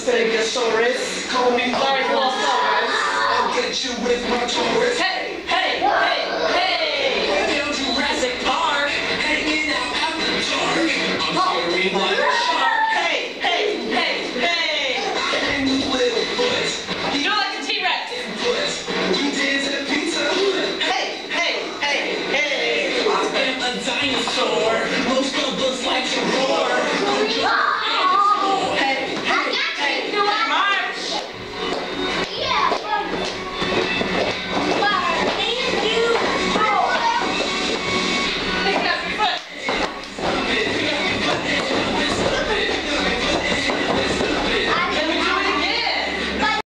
Stegosaurus. Call me Brontosaurus. I'll get you with my Taurus. Hey, hey, hey, hey! Down Jurassic Park, hanging out after dark. I'm scary like a shark. Hey, hey, hey, hey! Hey, little foot. You're like a T-Rex. We dance at Pizza Hut. Hey, hey, hey, hey! I am a dinosaur. Most of us like to roar.